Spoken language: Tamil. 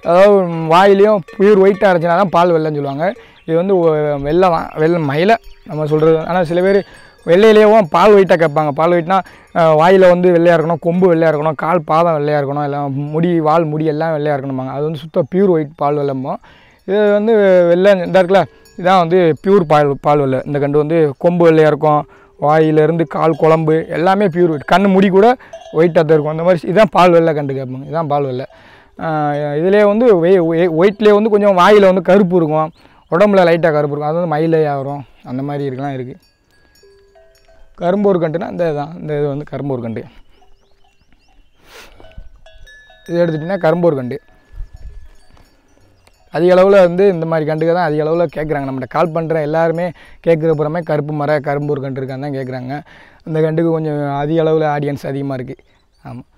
அதாவது வாயிலையும் பியூர் ஒயிட்டாக இருந்துச்சுன்னா தான் பால் வெள்ளைன்னு சொல்லுவாங்க. இது வந்து வெள்ளை தான், வெள்ளை மயிலை நம்ம சொல்கிறது. ஆனால் சில பேர் வெள்ளையிலேயும் பால் ஒயிட்டாக கேட்பாங்க. பால் ஒயிட்னா வாயில் வந்து வெள்ளையாக இருக்கணும், கொம்பு வெள்ளையாக இருக்கணும், கால் பாதம் வெள்ளையாக இருக்கணும், எல்லாம் முடி வால் முடி எல்லாம் வெள்ளையாக இருக்கணுமாங்க. அது வந்து சுத்தம் பியூர் ஒயிட் பால் வெள்ளம்போ. இது வந்து வெள்ளை இந்த இருக்குல்ல, இதான் வந்து பியூர் பால் வெள்ளை. இந்த கண்டு வந்து கொம்பு வெள்ளையாக இருக்கும், வாயிலேருந்து கால் குழம்பு எல்லாமே பியூர் ஒயிட், கண் முடி கூட ஒயிட்டாக தான் இருக்கும். அந்த மாதிரி இதுதான் பால் வெள்ளை கண்டு கேட்பாங்க. இதுதான் பால் வெள்ளை. இதிலே வந்து ஒயிட்லேயே வந்து கொஞ்சம் வாயில் வந்து கருப்பு இருக்கும், உடம்புல லைட்டாக கருப்பு இருக்கும். அது வந்து மயிலையாக வரும். அந்த மாதிரி இருக்கலாம் இருக்குது. கரும்பூர் கண்டுனா இந்த இதுதான், இந்த இது வந்து கரும்பூர் கண்டு. இது எடுத்துட்டிங்கன்னா கரும்பூர் கண்டு. அதிக அளவில் வந்து இந்த மாதிரி கண்டுக்கு தான் அதிக அளவில் கேட்குறாங்க. நம்மகிட்ட கால் பண்ணுற எல்லாருமே கேட்குற புறமே கரும்பூர் கண்டு இருக்கான்னு தான் கேட்குறாங்க. அந்த கண்டுக்கு கொஞ்சம் அதிக அளவில் ஆடியன்ஸ் அதிகமாக இருக்குது. ஆமாம்.